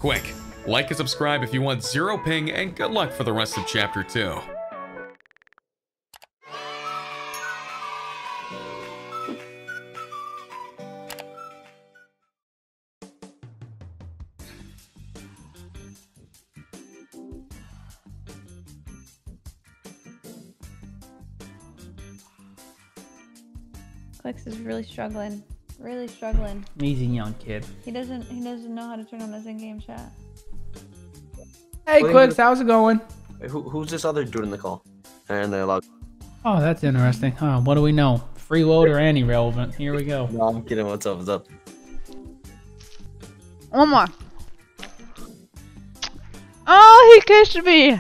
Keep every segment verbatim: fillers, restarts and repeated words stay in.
Quick, like and subscribe if you want zero ping, and good luck for the rest of Chapter two. Clicks is really struggling. Really struggling. Easy, young kid. He doesn't he doesn't know how to turn on his in-game chat. Hey, Well, Quicks, how's it going? Wait, who, who's this other dude in the call? And they allowed. Oh, that's interesting. Huh, what do we know? Freeloader and irrelevant. Here we go. No, I'm kidding. What's up? What's up? One more. Oh, he kissed me.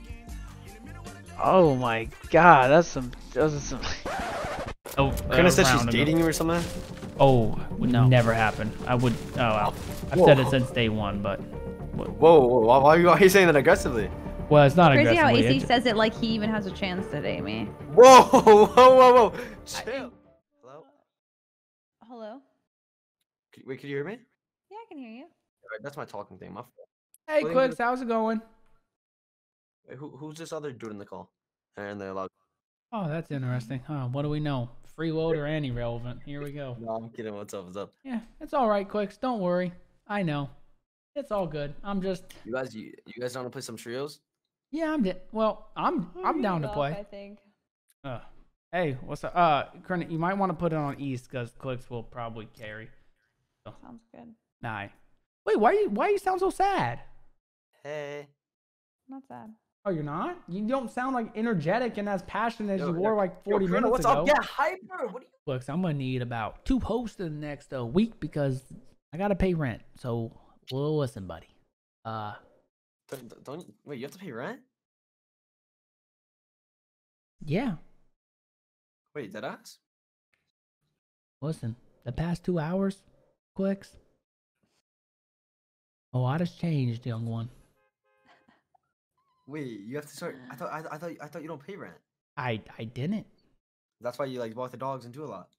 Oh my god, that's some. That's some. Oh, Kinda uh, said she's round ago. dating you or something. Oh, would No. never happen. I would. Oh, well. I've Whoa. said it since day one, but. Whoa, whoa, why, why, are you, why are you saying that aggressively? Well, it's not Crazy how aggressively. A C it- says it like he even has a chance to date me. Whoa, whoa, whoa, whoa! Chill. Hello? Hello? Can- Wait, can you hear me? Yeah, I can hear you. Alright, that's my talking thing. My fault. Hey, William, Quicks, how's it going? Wait, who, who's this other dude in the call? And they allowed. Oh, that's interesting. Huh, what do we know? Freeloader and irrelevant. Here we go. No, I'm kidding. What's up? What's up? Yeah, it's all right, Quicks. Don't worry. I know. It's all good. I'm just. You guys, you, you guys want to play some trios? Yeah, I'm. Di- well, I'm. I'm down to I play. think. Uh, hey, what's up? Uh, Kermit, you might want to put it on East because Clicks will probably carry. Sounds good. Nah. Wait, why you why you sound so sad? Hey. Not sad. Oh, you're not? You don't sound like energetic and as passionate as Yo, you yo, were like forty Yo, Colonel, minutes what's ago. up? Yeah, hyper. What are you? Clicks, I'm gonna need about two hosts in the next uh, week because I gotta pay rent. So, well, listen, buddy. Uh, Don't, don't wait. You have to pay rent? yeah. Wait, dead ass? Listen, the past two hours, Clicks. A lot has changed, young one. Wait, you have to start. I thought. I, I thought. I thought you don't pay rent. I I didn't. That's why you like walk the dogs and do a lot.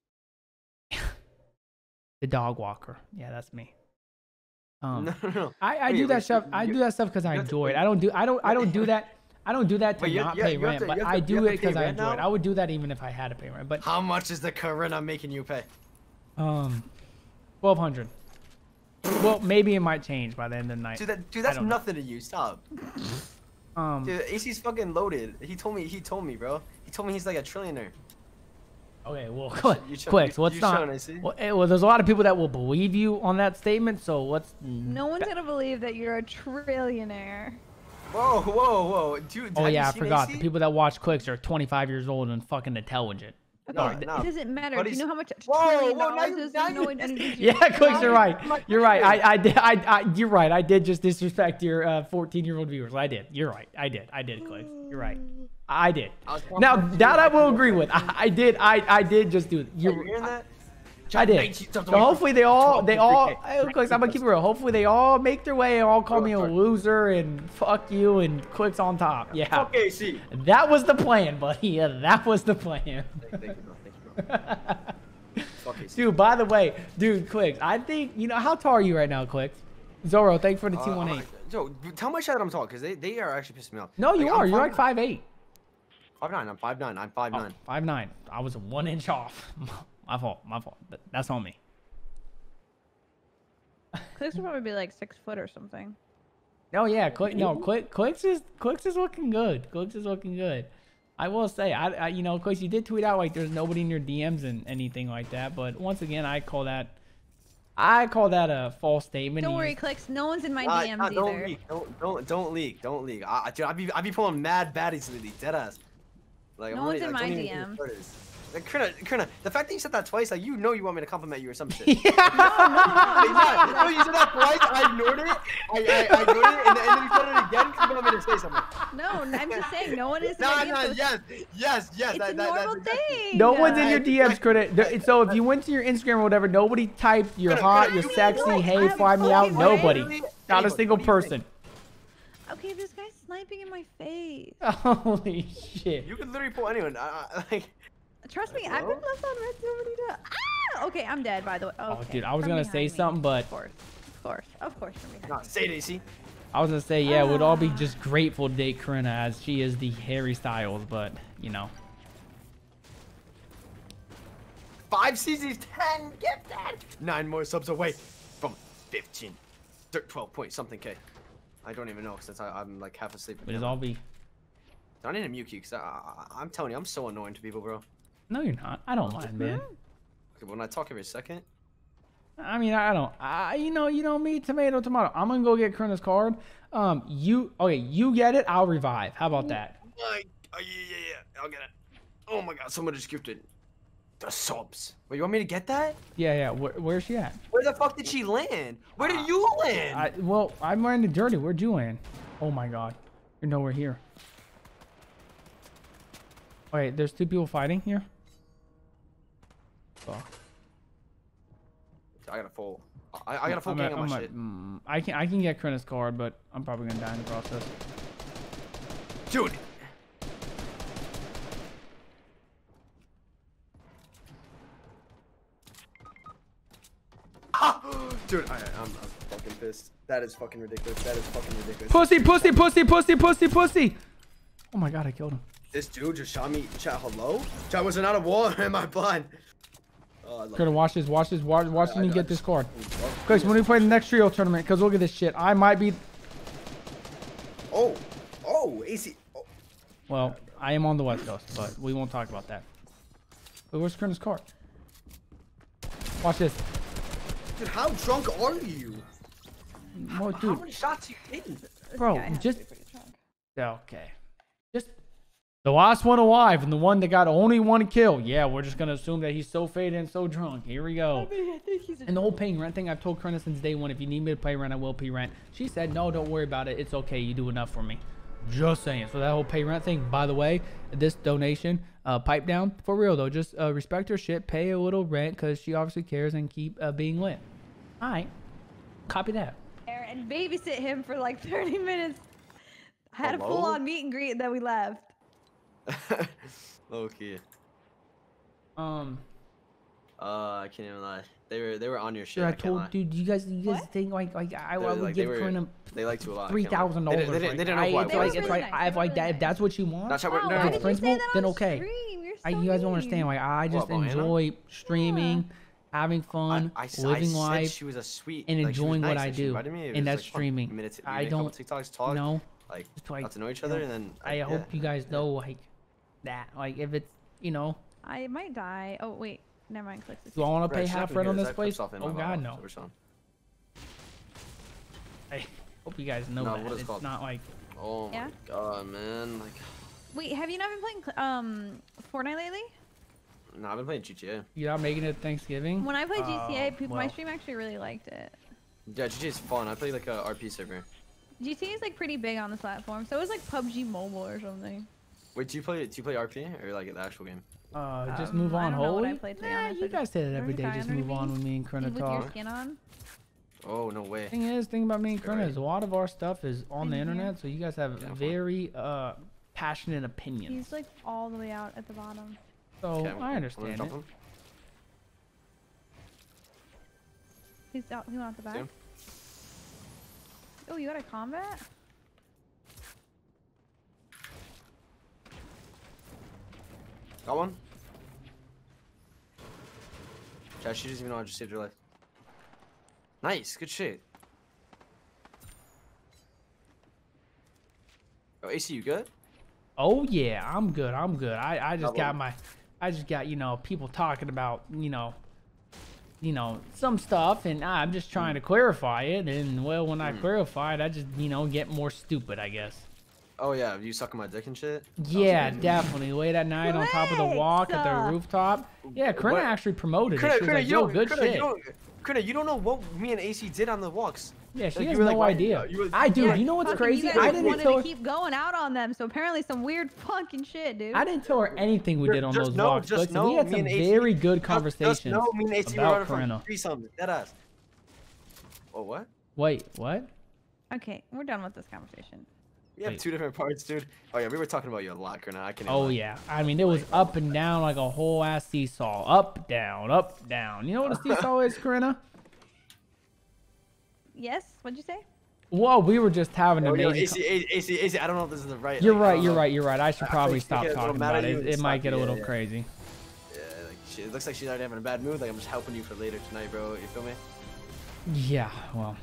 The dog walker. Yeah, that's me. Um, no, no, no. I, I Wait, do that wait, stuff. I you- do that stuff because I you have to- enjoy it. wait. I don't do. I don't. I don't do that. I don't do that to Wait, you- not you- pay you have rent, to- but you have I to- you do have it to pay because I rent enjoy it. now? I would do that even if I had to pay rent. But How much is the Corona making you pay? um, twelve hundred. Well, maybe it might change by the end of the night. Dude, that, dude, I that's don't know. nothing to you. Stop. Um, Dude, A C's fucking loaded. He told me. He told me, bro. He told me he's like a trillionaire. okay, well, You show- Quicks, you- what's you not? showing, I see. Well, eh, well, there's a lot of people that will believe you on that statement. So let's. No one's gonna believe that you're a trillionaire. Whoa, whoa, whoa, dude. Oh have yeah, you I seen forgot. A C? The people that watch Clicks are twenty-five years old and fucking intelligent. No, Okay, no. it doesn't matter. But Do you he's- know how much a Whoa, trillion whoa, now dollars you- is? now There's no you- way to do Yeah, that. Clicks, you're right. My You're right. I, question. I did. I, I, you're right. I did just disrespect your uh, fourteen-year-old viewers. I did. You're right. I did. I did, Clicks. You're right. I did. I was Now talking to that you. I will agree with. I, I did. I, I did just do it. Are you You're, hearing that? I did. So hopefully they all, they all. Okay. Hey, Clicks, I'm gonna keep it real. Hopefully they all make their way and all call me a loser and fuck you and Clicks on top. Yeah. Fuck A C. That was the plan, buddy. Yeah, that was the plan. Thank you, bro. Thank you, bro. Fuck A C. Dude, by the way, dude, Clicks, I think, you know, how tall are you right now, Clicks? Zoro, thanks for the Uh, T one eight. I'm- Yo, tell my chat that I'm tall, because they, they are actually pissing me off. No, you Like, are. I'm You're like five eight. five nine. I'm five nine. I'm five nine. five nine. I was one inch off. My fault. My fault. Th- That's on me. Clicks would probably be like six foot or something. No, yeah, Click. No, Click. Clicks is Clicks is looking good. Clicks is looking good. I will say, I, I you know, Clicks, you did tweet out like there's nobody in your D Ms and anything like that. But once again, I call that, I call that a false statement. Don't You- worry, Clicks. No one's in my Nah, D Ms nah, don't either. leak. Don't don't don't leak. Don't leak. I, I, dude, I be I be pulling mad baddies lately. Dead ass. Like No I'm one's really, in like, my don't even know D Ms. who it is. Like, Krina, Krina, the fact that you said that twice, like you know you want me to compliment you or some shit. Yeah. Like, yeah, no, you said that twice. I ignored it. I, I, I ignored it, and, and then you said it again because you want me to say something. No, I'm just saying, no one is in Nah, my D Ms. nah, so yes, yes, yes. It's that, a that, normal that's exactly- thing. No one's in your Yeah, D Ms, exactly. credit. There- So if you went to your Instagram or whatever, nobody typed "you're Could've- hot, could've- you're I sexy, mean, hey, I fly me fucking out." went. Nobody, Literally not a anyone. single What do you person. think? Okay, this guy's sniping in my face. Holy shit! You could literally pull anyone. I, I, like, Trust me, I've been left on red so many times. Ah! Okay, I'm dead, by the way. Oh, Okay, dude, I was from gonna behind say me, something, but Of course. Of course, of course you're behind Nah, me. say it, A C. I was gonna say, yeah, we'd all be Ah. just grateful to date Corinna as she is the Harry Styles, but you know. Five C Zs, ten, get that. Nine more subs away from fifteen. Thir- twelve point something K. I don't even know since I, I'm like half asleep. We'd all be. I need to mute you because I, I, I'm telling you, I'm so annoying to people, bro. No, you're not. I don't mind, man. Okay, when I talk every second. I mean, I don't. I, you know, you know me, tomato, tomato. I'm gonna go get Corinna's card. Um, you, okay, you get it. I'll revive. How about that? Like, oh, yeah, yeah, yeah. I'll get it. Oh my god, someone just gifted the subs. Wait, you want me to get that? Yeah, yeah. Where, where's she at? Where the fuck did she land? Where did you land? I, well, I'm wearing the dirty. Where'd you land? Oh my god, you're nowhere here. Wait, there's two people fighting here. Fuck. I got a full. I, I got a full I'm gang at- on I'm my at- shit. mm, I can I can get Corinna's card, but I'm probably gonna die in the process. Dude. Ah! Dude, I, I'm, I'm fucking pissed. That is fucking ridiculous. That is fucking ridiculous. Pussy, pussy, pussy, pussy, pussy, pussy. Oh my god, I killed him. This dude just shot me. Chat, hello? Chat, was it not a wall or am I blind? Oh, I love Corinna, watch this, watch this, watch, watch I- me I get this just- card. Oh, Guys, when we play the next trio tournament, because look at this shit. I might be. Oh, oh, A C. Oh. Well, I am on the West Coast, but we won't talk about that. But where's Corinna's card? Watch this. Dude, how drunk are you? Well, How dude, many shots you taking? This bro, guy has to just be pretty drunk. okay. Just the last one alive and the one that got only one kill. Yeah, we're just gonna assume that he's so faded and so drunk. Here we go. I mean, I think he's a And the whole paying rent thing, I've told Corinna since day one, if you need me to pay rent, I will pay rent. She said, no, don't worry about it. It's okay. You do enough for me. Just saying. So that whole pay rent thing, by the way, this donation, uh, pipe down. For real, though. Just uh, respect her shit. Pay a little rent because she obviously cares and keep uh, being lit. All right. Copy that. there and babysit him for like thirty minutes. I had Hello? a full-on meet and greet and then we left. Okay. Um, Uh, I can't even lie. They were they were on your shit. dude, I I can't told, lie. dude, you guys, you guys What? think like, like I, I They're would like, they give were- Corinna They liked you a lot. I three can't lie. thousand They, dollars. didn't- they, didn't- they didn't know I, who I it's They like, were was. it's really like, nice. I, They were like that. really If that's what you want, That's how we're. Oh, No, why no, did no. you say principle, that then on okay. stream? You're I, so you guys don't mean. understand. Like I just What, about Anna? enjoy streaming, having fun, I, I, s- living I said life, she was a sweet and like, she was enjoying what nice, I like, she do, invited me, it and was, that's like, fun. streaming. We made it- we I made a couple don't TikToks, talk, know. like Just like, got to know each you other, know, and then I yeah. hope you guys know like that. Like if it's, you know, I might die. Oh wait, never mind. Clicks. do I want to Right, pay shut up half and rent hear on this. this I put place? stuff in Oh my God, mouth, no. so we're chilling. I hope you guys know No, that. what is it It's called? not like Oh Yeah? my god, man! Like, Wait, have you not been playing cl- um Fortnite lately? no, I've been playing G T A. you're not making it to Thanksgiving. When I played G T A, Oh, people my well. stream actually really liked it. Yeah, G T A is fun. I play like a R P server. G T A is like pretty big on this platform, so it was like P U B G Mobile or something. Wait, do you play? Do you play R P or like the actual game? Uh, just Um, move I on, don't know what I holy. played, to be Nah, honest. I you guys just- say that every day. There's a Just guy move on underneath with me and Corinna With your talk. skin on. Oh no way. Thing is, thing about me and Corinna Right. is a lot of our stuff is on the In here. internet, so you guys have Yeah, fine. very uh passionate opinions. He's like all the way out at the bottom. So Okay, I'm- I I'm understand gonna it. jump him. He's out. He went out the back. him. Oh, you got a combat? Got one. Chat, she doesn't even know I just saved her life. Nice, good shit. Oh, A C, you good? Oh yeah, I'm good. I'm good. I I just Got got one. my, I just got you know people talking about you know, you know some stuff, and I'm just trying to clarify it. And well, when I Mm. clarify it, I just you know get more stupid, I guess. Oh yeah, you sucking my dick and shit? That was Yeah, good. definitely. Late at night on top of the Flex, walk at uh, the rooftop. Yeah, Corinna What? actually promoted it. Corinna, She was Corinna, like, you yo, don't, good Corinna, shit. you don't, Corinna, you don't know what me and A C did on the walks. Yeah, she Like, you has were no like, why- idea. you were- I do. you were You know what's Fucking crazy? You guys I didn't wanted tell to her. keep going out on them, so apparently some weird fucking shit, dude. I didn't tell her anything we Just- did on just those know- walks. just Listen, know we had me some and A C very good Just- conversations Just know me and A C were about running from Corinna. threesomes. Deadass. Oh, what? Wait, what? Okay, we're done with this conversation. We have Wait. two different parts, dude. Oh yeah, we were talking about you a lot, Corinna. I can. Oh yeah. I mean, it was up and down like a whole ass seesaw. Up, down, up, down. You know what a seesaw is, Corinna? Yes. What'd you say? Whoa, we were just having an Oh, yo, amazing. A C, A C, A C, I don't know if this is the right. You're like, I right. don't You're know. right. You're right. I should I probably think stop she get a little talking mad about at you it. and It might stop get a you, little yeah, yeah. crazy. Yeah, like she, it looks like she's already having a bad mood. Like I'm just helping you for later tonight, bro. You feel me? Yeah. Well,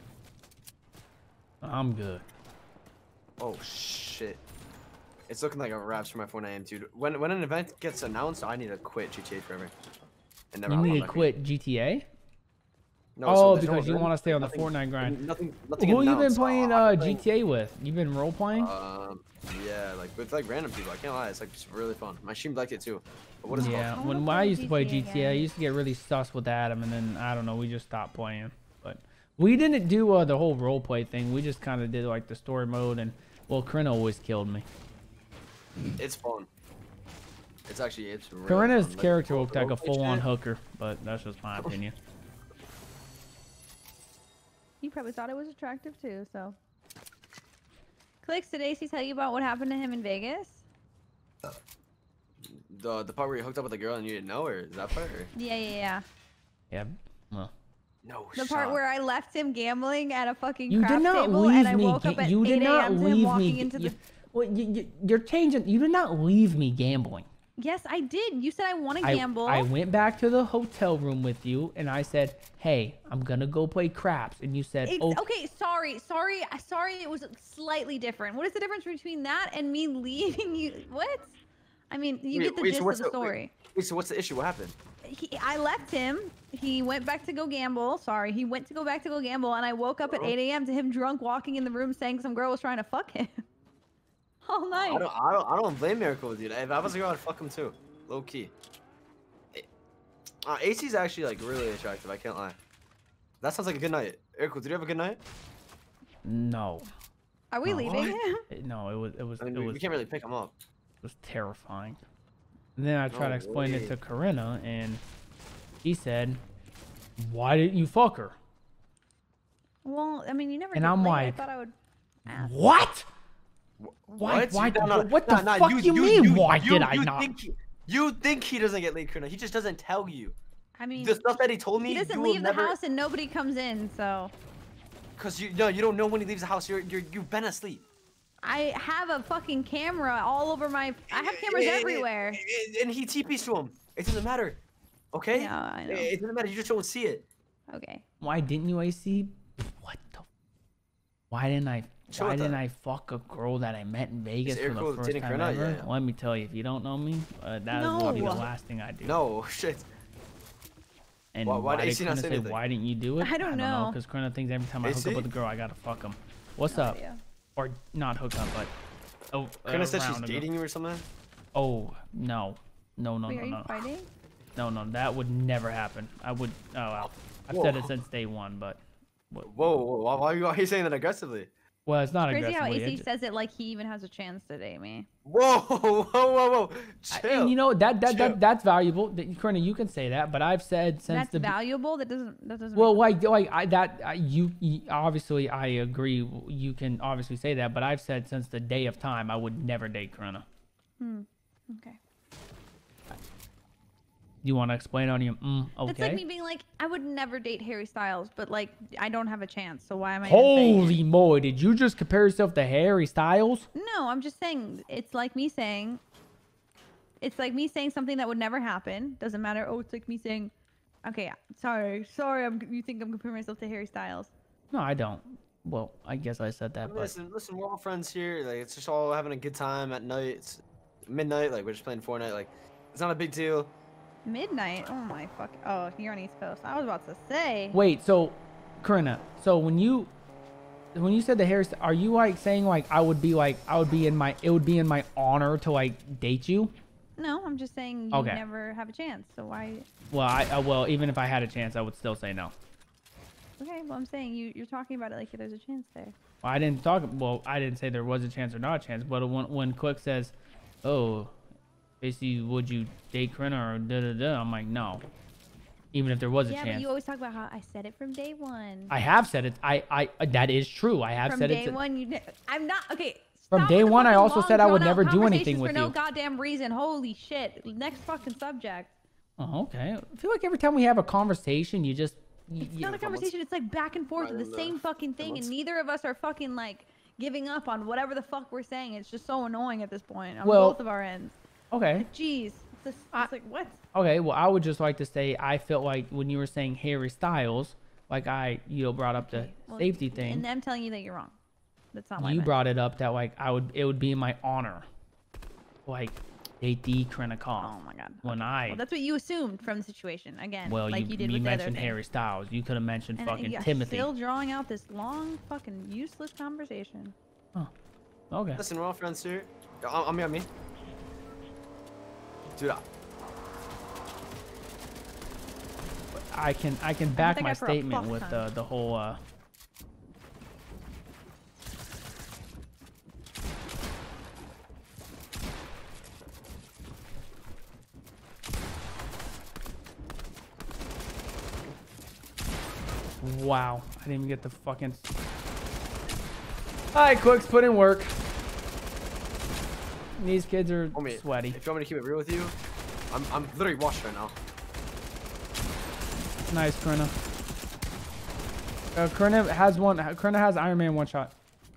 I'm good. Oh shit. It's looking like a wraps for my four nine, dude. When when an event gets announced, I need to quit G T A forever. And never You unlock need to my quit G T A? No, Oh, so there's no because you event, wanna stay on the nothing- Fortnite grind. Nothing, nothing Who you been announced, so playing I'll uh, be playing- G T A with? You been role playing? Um, yeah, like with like random people. I can't lie, it's like it's really fun. My stream liked it too. But what is it Yeah, I called? when, wanna when I play used to play G T A G T A, I again. used to get really sus with Adam, and then I don't know, we just stopped playing. But we didn't do uh, the whole role play thing. We just kind of did like the story mode, and well, Corinna always killed me. It's fun. It's actually it's. Really Corinna's fun. Like, character role- looked like a roleplay full-on shit. hooker, but that's just my opinion. You probably thought it was attractive too. So. Clicks. Did A C tell you about what happened to him in Vegas? The the part where you hooked up with a girl and you didn't know her, is that part? Or? Yeah, yeah, yeah. Yeah. Well, No. The part shot. where I left him gambling at a fucking you did craps not table, leave and I me. woke up ga- at you did eight not A M to him leave walking me. into You, the. well, you, you, you're changing. You did not leave me gambling. Yes, I did. You said I want to I, gamble. I went back to the hotel room with you, and I said, "Hey, I'm gonna go play craps," and you said, Ex- "Oh, okay, sorry, sorry, uh, sorry. It was slightly different. What is the difference between that and me leaving you? What? I mean, you Wait, get the wait, so gist of what's the the- story. Wait, so what's the issue? What happened? He, I left him. He went back to go gamble. Sorry, he went to go back to go gamble, and I woke up at Uh-huh. eight A M to him drunk, walking in the room, saying some girl was trying to fuck him all night. I don't, I don't, I don't blame Miracle, dude. If I was a girl, I'd fuck him too, low key. Eh, Uh, A C's actually like really attractive. I can't lie. That sounds like a good night. Miracle, did you have a good night? no, Are we No. leaving? It- no." It was, it was, I mean, it we, was, we can't really pick him up. it was terrifying. And then I tried No to explain way. it to Corinna, and she said, "Why didn't you fuck her?" Well, I mean, you never. And did I'm late. like, I thought I would. Ask. What? Why? What? Why? No, no, what the nah, nah, fuck you, mean? why you, did I you not? Think he, you think he doesn't get laid, Kurna? He just doesn't tell you. I mean, The stuff that he told me, he doesn't you will leave the never, house and nobody comes in, so Cause you no, you don't know when he leaves the house. You're you're you've been asleep. I have a fucking camera all over my. I have cameras Eh, eh, eh, everywhere. eh, And he T Ps to him. It doesn't matter. Okay? Yeah, I know. It, it doesn't matter. You just don't see it. Okay. Why didn't you A C? What the? Why didn't I? Chill Why with didn't that. I fuck a girl that I met in Vegas Eric for cool the with first dating time Corinna? ever? Yeah. Let me tell you, if you don't know me, uh, that will be the No. last thing I do. No shit. And Why- why, why did did A C not Corinna say say, anything? why didn't you do it? I don't know. Because Corinna thinks every time I hook A C? up with a girl, I gotta fuck him. What's No up? idea. Or not hook up, but oh, Kurna uh, said she's round ago. dating you or something. Oh no, no, no, Wait, no, are you no, fighting? no, no. That would never happen. I would. Oh well. I've said it Whoa. since day one, but. Whoa, whoa, why, why are you why are you saying that aggressively? Well, it's not Crazy how aggressively. A C it ju- says it like he even has a chance to date me. Whoa, whoa, whoa, whoa. I- Chill. And you know that that, Chill. that that's valuable. That- Corinna, you can say that, but I've said since That's the be- valuable. That doesn't. That doesn't. well, make like like I, that I, you, you obviously I agree. You can obviously say that, but I've said since the day of time I would never date Corinna. sense. Okay. You want to explain on your mm, okay? It's like me being like, I would never date Harry Styles, but like, I don't have a chance. So why am I? even saying it? Holy moly! Did you just compare yourself to Harry Styles? No, I'm just saying. It's like me saying. It's like me saying something that would never happen. Doesn't matter. Oh, it's like me saying. Okay, sorry, sorry. I'm, you think I'm comparing myself to Harry Styles? No, I don't. Well, I guess I said that, but Listen, listen, we're all friends here. Like, it's just all having a good time at night. It's midnight. Like, we're just playing Fortnite. Like, it's not a big deal. Midnight. Oh my fuck. Oh, you're on East Coast. I was about to say. wait. So, Corinna, so when you when you said the Harry, St- are you like saying like I would be like I would be in my it would be in my honor to like date you? No, I'm just saying you Okay. never have a chance. So why? Well, I uh, well even if I had a chance, I would still say no. Okay, well I'm saying you you're talking about it like there's a chance there. Well, I didn't talk. Well, I didn't say there was a chance or not a chance. But when when Quick says, "Oh, basically, would you date Corinna or da da da?" I'm like, no. Even if there was a Yeah, chance, but you always talk about how I said it from day one. I have said it. I I uh, that is true. I have from said day it. one, you. Ne- I'm not okay. From stop day with the one, I fucking also long, said I would drawn-out never do anything conversations with for no you. goddamn reason. Holy shit! Next fucking subject. Oh, okay. I feel like every time we have a conversation, you just y- It's y- not a conversation. It's like back and forth Right, with in the the same fucking thing, and months. neither of us are fucking like giving up on whatever the fuck we're saying. It's just so annoying at this point on Well- both of our ends. Okay. Jeez, it's, just, I- it's like what? Okay. Well, I would just like to say I felt like when you were saying Harry Styles, like I, you know, brought up the Okay, well, safety thing. And them telling you that you're wrong. That's not what I You meant. brought it up that like I would, it would be my honor, like date the Krennikov. Oh my god. When I, Well, that's what you assumed from the situation. Again, well, like you, you, did you with the other mentioned thing. Harry Styles. You could have mentioned And fucking yeah, Timothy. Still drawing out this long, fucking useless conversation. Okay. Listen, we're all friends here. On, on me, on me. Dude, I- I can I can back that my guy for a statement fuck with ton. the the whole. Uh, Wow, I didn't even get the fucking. All right, Quicks, put in work. These kids are homie, sweaty. if you want me to keep it real with you, I'm, I'm literally washed right now. Nice, Krina. Uh, Krina has one. Krina has Iron Man one shot.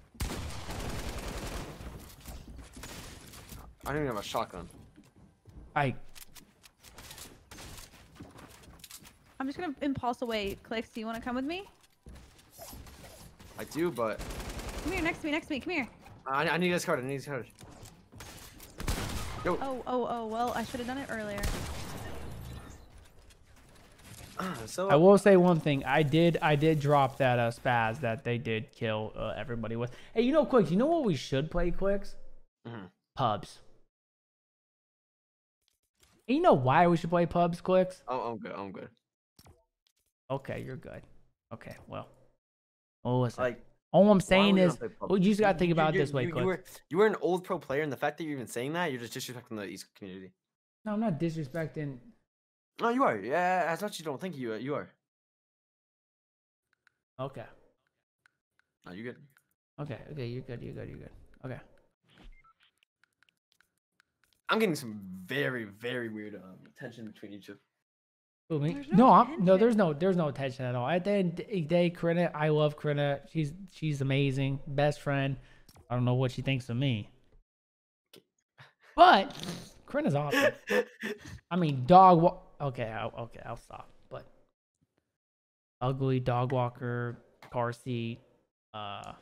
I don't even have a shotgun. I. I'm just gonna impulse away. Clicks, do you want to come with me? I do, but Come here, next to me, next to me. Come here. I, I need this card. I need this card. Yo. Oh, oh, oh. Well, I should have done it earlier. So I will say one thing. I did. I did drop that uh, spaz that they did kill uh, everybody with. Hey, you know, Quicks. You know what we should play, Quicks? Mhm. Pubs. And you know why we should play pubs, Quicks? Oh, I'm good. I'm good. Okay, you're good. Okay, well. Oh, listen. Like, All I'm why saying would you is, not play pub? well, you just gotta think You- about it you- this way, you, you Quicks. were you were an old pro player, and the fact that you're even saying that, you're just disrespecting the East community. No, I'm not disrespecting. No, you are. Yeah, as much as you don't think you are. You are. Okay. No, you good. Okay. Okay. You're good. You're good. You're good. Okay. I'm getting some very, very weird um, tension between you two. Who, me? There's No, no I'm, no, tension. there's no, there's no tension at all. At the end of the day, Corinna, I love Corinna. She's, she's amazing, best friend. I don't know what she thinks of me, but Corinna's awesome. I mean, dog. Wa- okay, I'll, okay, I'll stop. But ugly dog walker, car seat, uh,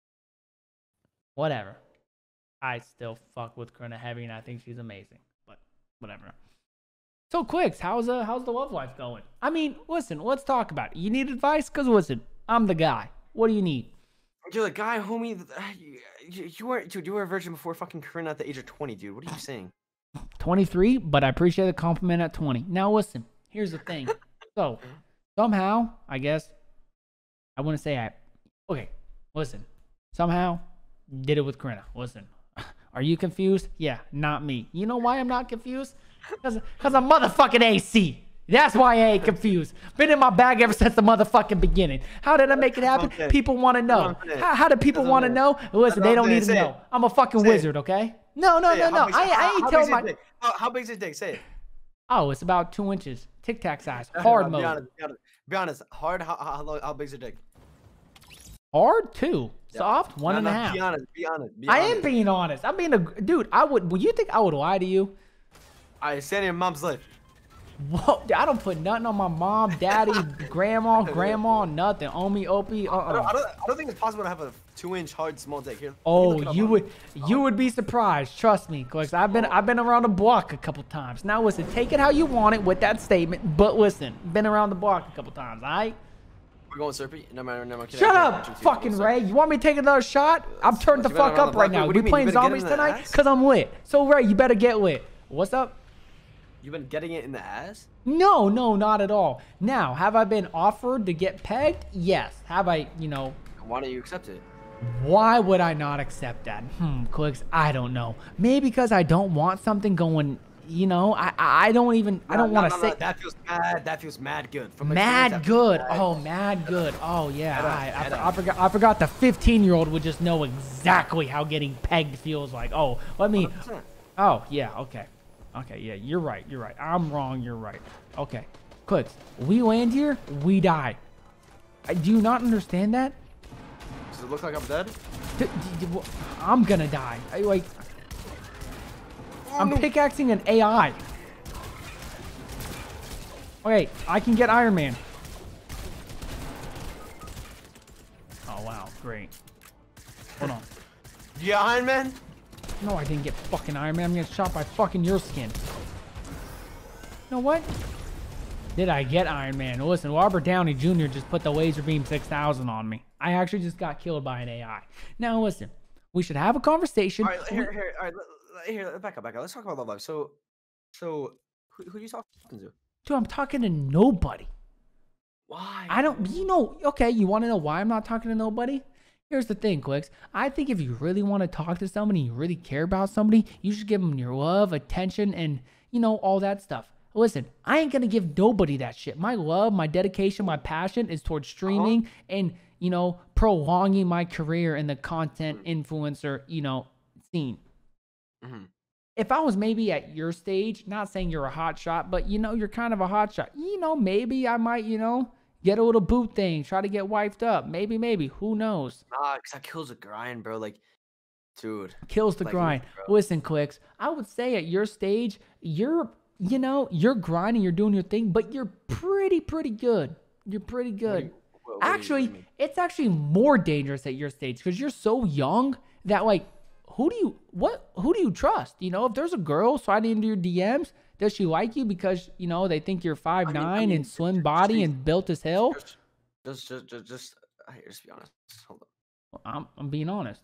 whatever. I still fuck with Corinna heavy, and I think she's amazing. But whatever. So, Quicks, how's uh how's the love life going? I mean, listen, let's talk about it. You need advice? Cause listen, I'm the guy. What do you need? You're the guy, homie. th- You, you, you were, dude. You were a virgin before fucking Corinna at the age of twenty, dude. What are you saying? twenty-three, but I appreciate the compliment at twenty. Now, listen, here's the thing. So, somehow, I guess, I wouldn't say I. Okay, listen. Somehow, did it with Corinna. Listen, are you confused? Yeah, not me. You know why I'm not confused? Because I'm motherfucking A C. That's why I ain't confused. Been in my bag ever since the motherfucking beginning. How did I make it happen? Okay. People want to know. That's what I'm saying. How, how do people That's what want to I'm know? Listen, That's they what don't I'm need to saying. Say know. it. I'm a fucking Say it. wizard, okay? No, no, Say no, it. no. How big's- I, I how- ain't how telling big's my. his dick? How, how big's his dick? Say it. Oh, it's about two inches. Tic Tac size. Hard Be mode. honest. Be honest. Be honest. Hard. How, how, how, how big's your dick? Hard two. Yeah. Soft one No, and a no, half. Be honest. Be honest. Be I honest. am being honest. I'm being a dude. I would. Would you think I would lie to you? I stand in your mom's life. Whoa, I don't put nothing on my mom, daddy, grandma, grandma, nothing. Omi, Opie, uh, I don't, I uh don't. I don't think it's possible to have a two-inch hard small dick. Here. let me Oh, look it up you on- would, you would be surprised. Trust me, cause I've been, I've been around the block a couple times. Now listen, take it how you want it with that statement, but listen, been around the block a couple times. All right. We're going Serpy. No matter. No matter. Shut up, fucking Ray. You want me to take another shot? I'm turned the What, you better fuck run up the right block? now. What do We you mean? playing You better get zombies in the tonight? ass? Cause I'm lit. So Ray, you better get lit. What's up? You've been getting it in the ass. No, no, not at all. Now, have I been offered to get pegged? Yes. Have I, you know, Why don't you accept it? why would I not accept that? Hmm, Clicks, I don't know. Maybe because I don't want something going, you know, I I I don't even, I don't No, want no, to no, say. no, That feels mad. That feels mad good. From Mad experience, that feels good. mad. Oh, mad good. Oh, yeah. Head on, I, I, head I, on. forgot, I forgot the fifteen-year-old would just know exactly how getting pegged feels like. Oh, let me. one hundred percent. Oh, yeah, okay. Okay, yeah, you're right. You're right. I'm wrong. You're right. Okay. Clicks, we land here, we die. I- Do you not understand that? Does it look like I'm dead? D- d- d- I'm gonna die. I like. I'm pickaxing an A I. Okay, I can get Iron Man. Oh wow, great. Hold on. Yeah, Iron Man. No, I didn't get fucking Iron Man. I'm getting shot by fucking your skin. You know what? Did I get Iron Man? Listen, Robert Downey Junior just put the laser beam six thousand on me. I actually just got killed by an A I. Now listen, we should have a conversation. All right, here, here, all right, let- let- here, back up, back up. Let's talk about Love Live. So, so, who, who are you talking to? Dude, I'm talking to nobody. Why? I don't, you know, okay, you want to know why I'm not talking to nobody? Here's the thing, Quicks. I think if you really want to talk to somebody, you really care about somebody, you should give them your love, attention, and, you know, all that stuff. Listen, I ain't going to give nobody that shit. My love, my dedication, my passion is towards streaming uh-huh. and, you know, prolonging my career in the content influencer, you know, scene. Mm-hmm. If I was maybe at your stage, not saying you're a hot shot, but, you know, you're kind of a hot shot. You know, maybe I might, you know, get a little boot thing, try to get wifed up. Maybe, maybe. Who knows? Nah, because that kills the grind, bro. Like, dude. Kills the like, grind. Listen, Clicks, I would say at your stage, you're, you know, you're grinding, you're doing your thing, but you're pretty, pretty good. You're pretty good. What do you, what, what actually, do you, it's actually more dangerous at your stage because you're so young that, like, who do you, what, who do you trust? You know, if there's a girl sliding into your D Ms, does she like you because, you know, they think you're five nine I mean, I mean, and slim body and built as hell? Just, just, just, just, here, just be honest. Hold on. I'm, I'm being honest.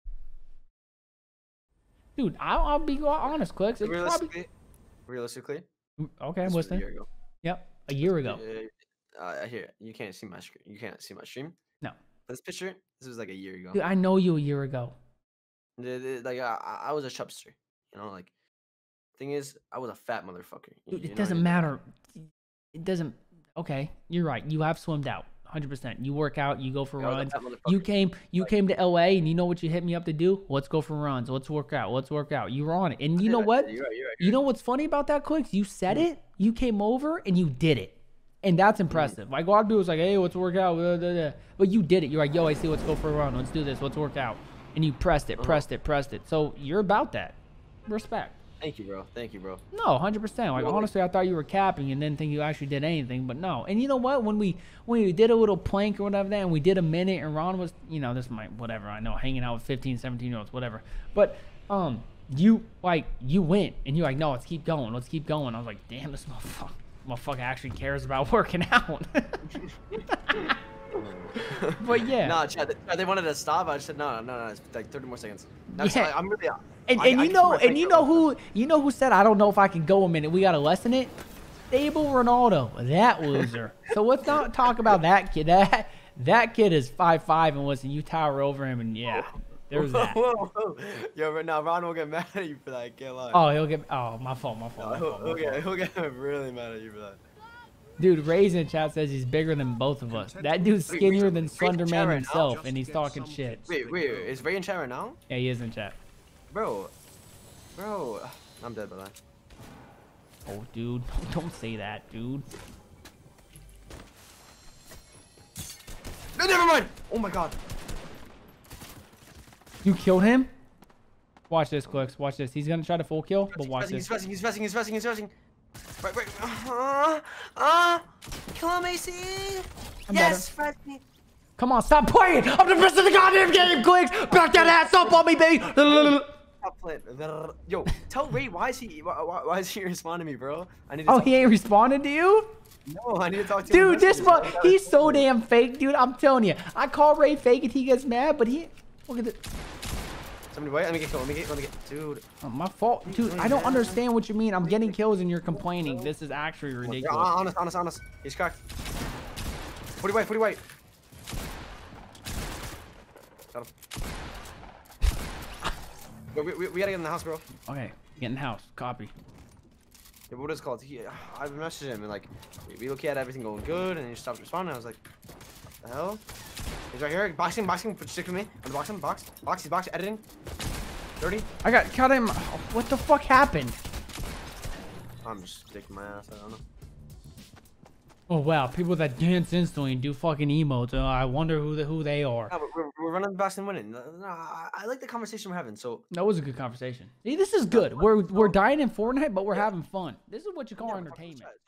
Dude, I'll, I'll be honest, Clicks. It's realistically, probably... realistically. Okay, I'm listening. A year ago. Yep, a year ago. Uh, here, you can't see my screen. You can't see my stream. No. This picture, this was like a year ago. Dude, I know you a year ago. Like I, I was a chubster, you know. Like, thing is, I was a fat motherfucker. Dude, you it know doesn't I mean? matter. It doesn't. Okay, you're right. You have swimmed out, one hundred percent. You work out. You go for I runs. You came. You like, came to L A, and you know what you hit me up to do? Let's go for runs. Let's work out. Let's work out. You were on it, and you know what? You're right, you're right, you're you know what's funny about that, Clicks? You said mm-hmm. it. You came over and you did it. And that's impressive. Mm-hmm. Like, a lot of people was like, hey, let's work out. Blah, blah, blah. But you did it. You're like, yo, I see. Let's go for a run. Let's do this. Let's work out. And you pressed it, pressed it, pressed it. So you're about that. Respect. Thank you, bro. Thank you, bro. No, one hundred percent. Like, really? honestly, I thought you were capping and didn't think you actually did anything. But no. And you know what? When we when we did a little plank or whatever that, and we did a minute, and Ron was, you know, this might, whatever. I know, hanging out with fifteen, seventeen-year-olds, whatever. But, um, you, like, you went. And you're like, no, let's keep going. Let's keep going. I was like, damn, this motherfucker. Motherfucker actually cares about working out. But yeah. No, Chad, they wanted to stop. I said no, no, no. It's like thirty more seconds. That's, yeah. I, I'm really. And, I, and I you know, and you know who, them. you know who said, I don't know if I can go a minute. We gotta lessen it. Stable Ronaldo, that loser. So let's not talk about that kid. That that kid is five five, and listen, you tower over him, and yeah. There's that. Whoa, whoa. Yo, but now Ron will get mad at you for that. I can't lie. Oh, he'll get. Oh, my fault. My fault. My he'll, fault, my he'll, get, fault. he'll get really mad at you for that. Dude, Raisin in chat says he's bigger than both of us. That dude's skinnier wait, than wait, Slender wait, Man right himself, now? and he's talking shit. Wait, wait, is Ray in chat right now? Yeah, he is in chat. Bro, bro, I'm dead by that. Oh, dude, don't say that, dude. No, never mind. Oh my god. You killed him? Watch this, Clicks. Watch this. He's gonna try to full kill, but watch he's this. He's he's resting, he's resting, he's resting. Right, right. Uh, uh, kill him, A C. I'm Yes, resting. Come on, stop playing! I'm the best of the goddamn game, Clicks! Back that ass up on me, baby! Stop playing. Yo, tell Ray, why is he, why, why, why is he responding to me, bro? I need to Oh, talk he ain't responded to you? No, I need to talk to him. Dude, this one, one, he's so damn fake, dude. I'm telling you. I call Ray fake and he gets mad, but he, look at this. Somebody wait, let me get killed, let me get, let me get, dude. Oh, my fault, dude. I don't understand what you mean. I'm getting kills and you're complaining. This is actually ridiculous. Yeah, honest, honest, honest. He's cracked. forty white, forty white. Got him. Yo, we, we, we gotta get in the house, bro. Okay, get in the house. Copy. Yeah, what is it called? He, I messaged him and like, we, we look at everything going good, and he stopped responding. I was like, what the hell? He's right here, boxing, boxing, stick with me. I'm boxing, box, box, he's boxing, editing. thirty. I got cut him. What the fuck happened? I'm just sticking my ass, I don't know. Oh wow, people that dance instantly and do fucking emotes. Uh, I wonder who the, who they are. No, but we're, we're running the backs and winning. No, no, I, I like the conversation we're having. So That was a good conversation. See, this is good. We're we're dying in Fortnite, but we're having fun. This is what you call yeah, we're talking entertainment. about